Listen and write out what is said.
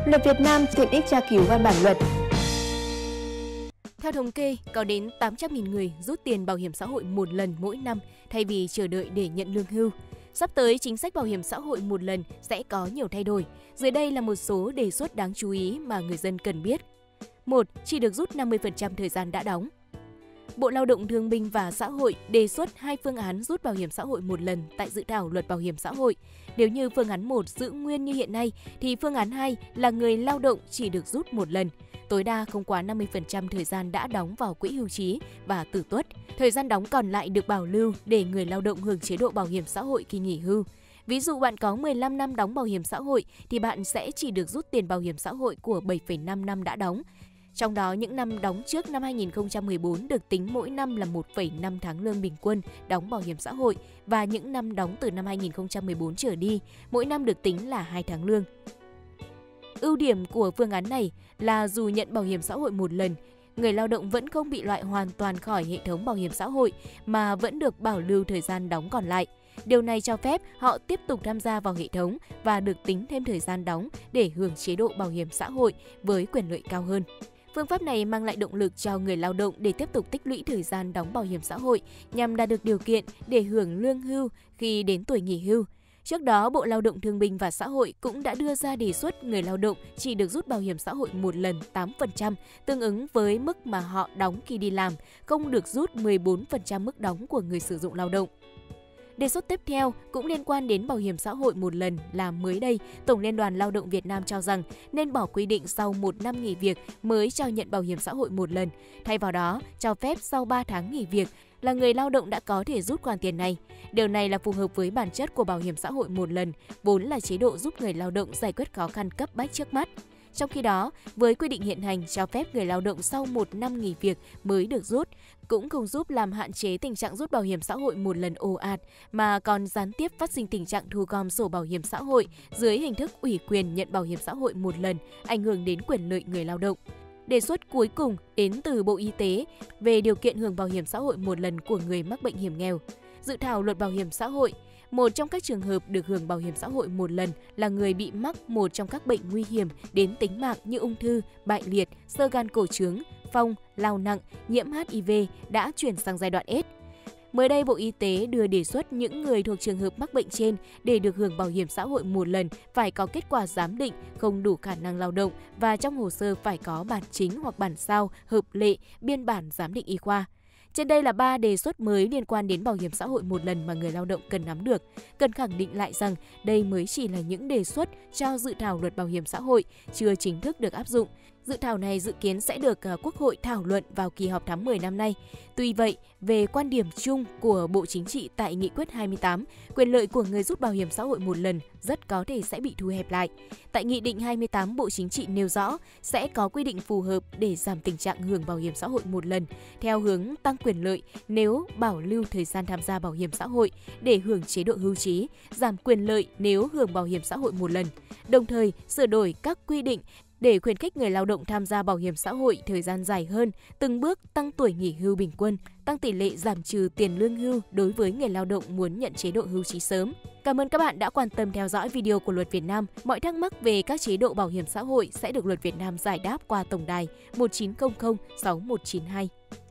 Luật Việt Nam tiện ích tra cứu văn bản luật. Theo thống kê, có đến 800.000 người rút tiền bảo hiểm xã hội một lần mỗi năm thay vì chờ đợi để nhận lương hưu. Sắp tới, chính sách bảo hiểm xã hội một lần sẽ có nhiều thay đổi. Dưới đây là một số đề xuất đáng chú ý mà người dân cần biết. 1. Chỉ được rút 50% thời gian đã đóng. Bộ Lao động Thương binh và Xã hội đề xuất 2 phương án rút bảo hiểm xã hội một lần tại dự thảo Luật Bảo hiểm xã hội. Nếu như phương án 1 giữ nguyên như hiện nay, thì phương án 2 là người lao động chỉ được rút một lần, tối đa không quá 50% thời gian đã đóng vào quỹ hưu trí và tử tuất. Thời gian đóng còn lại được bảo lưu để người lao động hưởng chế độ bảo hiểm xã hội khi nghỉ hưu. Ví dụ bạn có 15 năm đóng bảo hiểm xã hội thì bạn sẽ chỉ được rút tiền bảo hiểm xã hội của 7,5 năm đã đóng. Trong đó, những năm đóng trước năm 2014 được tính mỗi năm là 1,5 tháng lương bình quân đóng bảo hiểm xã hội và những năm đóng từ năm 2014 trở đi, mỗi năm được tính là 2 tháng lương. Ưu điểm của phương án này là dù nhận bảo hiểm xã hội một lần, người lao động vẫn không bị loại hoàn toàn khỏi hệ thống bảo hiểm xã hội mà vẫn được bảo lưu thời gian đóng còn lại. Điều này cho phép họ tiếp tục tham gia vào hệ thống và được tính thêm thời gian đóng để hưởng chế độ bảo hiểm xã hội với quyền lợi cao hơn. Phương pháp này mang lại động lực cho người lao động để tiếp tục tích lũy thời gian đóng bảo hiểm xã hội nhằm đạt được điều kiện để hưởng lương hưu khi đến tuổi nghỉ hưu. Trước đó, Bộ Lao động Thương binh và Xã hội cũng đã đưa ra đề xuất người lao động chỉ được rút bảo hiểm xã hội một lần 8%, tương ứng với mức mà họ đóng khi đi làm, không được rút 14% mức đóng của người sử dụng lao động. Đề xuất tiếp theo cũng liên quan đến bảo hiểm xã hội một lần là mới đây, Tổng Liên đoàn Lao động Việt Nam cho rằng nên bỏ quy định sau 1 năm nghỉ việc mới cho nhận bảo hiểm xã hội một lần. Thay vào đó, cho phép sau 3 tháng nghỉ việc là người lao động đã có thể rút khoản tiền này. Điều này là phù hợp với bản chất của bảo hiểm xã hội một lần, vốn là chế độ giúp người lao động giải quyết khó khăn cấp bách trước mắt. Trong khi đó, với quy định hiện hành cho phép người lao động sau 1 năm nghỉ việc mới được rút, cũng không giúp làm hạn chế tình trạng rút bảo hiểm xã hội một lần ồ ạt, mà còn gián tiếp phát sinh tình trạng thu gom sổ bảo hiểm xã hội dưới hình thức ủy quyền nhận bảo hiểm xã hội một lần, ảnh hưởng đến quyền lợi người lao động. Đề xuất cuối cùng đến từ Bộ Y tế về điều kiện hưởng bảo hiểm xã hội một lần của người mắc bệnh hiểm nghèo. Dự thảo Luật Bảo hiểm xã hội, một trong các trường hợp được hưởng bảo hiểm xã hội một lần là người bị mắc một trong các bệnh nguy hiểm đến tính mạng như ung thư, bại liệt, xơ gan cổ trướng, phong, lao nặng, nhiễm HIV đã chuyển sang giai đoạn S. Mới đây, Bộ Y tế đưa đề xuất những người thuộc trường hợp mắc bệnh trên để được hưởng bảo hiểm xã hội một lần phải có kết quả giám định không đủ khả năng lao động và trong hồ sơ phải có bản chính hoặc bản sao, hợp lệ, biên bản giám định y khoa. Trên đây là 3 đề xuất mới liên quan đến bảo hiểm xã hội một lần mà người lao động cần nắm được. Cần khẳng định lại rằng đây mới chỉ là những đề xuất cho dự thảo Luật Bảo hiểm xã hội, chưa chính thức được áp dụng. Dự thảo này dự kiến sẽ được Quốc hội thảo luận vào kỳ họp tháng 10 năm nay. Tuy vậy, về quan điểm chung của Bộ Chính trị tại Nghị quyết 28, quyền lợi của người rút bảo hiểm xã hội một lần rất có thể sẽ bị thu hẹp lại. Tại Nghị định 28, Bộ Chính trị nêu rõ sẽ có quy định phù hợp để giảm tình trạng hưởng bảo hiểm xã hội một lần, theo hướng tăng quyền lợi nếu bảo lưu thời gian tham gia bảo hiểm xã hội để hưởng chế độ hưu trí, giảm quyền lợi nếu hưởng bảo hiểm xã hội một lần, đồng thời sửa đổi các quy định để khuyến khích người lao động tham gia bảo hiểm xã hội thời gian dài hơn, từng bước tăng tuổi nghỉ hưu bình quân, tăng tỷ lệ giảm trừ tiền lương hưu đối với người lao động muốn nhận chế độ hưu trí sớm. Cảm ơn các bạn đã quan tâm theo dõi video của Luật Việt Nam. Mọi thắc mắc về các chế độ bảo hiểm xã hội sẽ được Luật Việt Nam giải đáp qua tổng đài 1900 6192.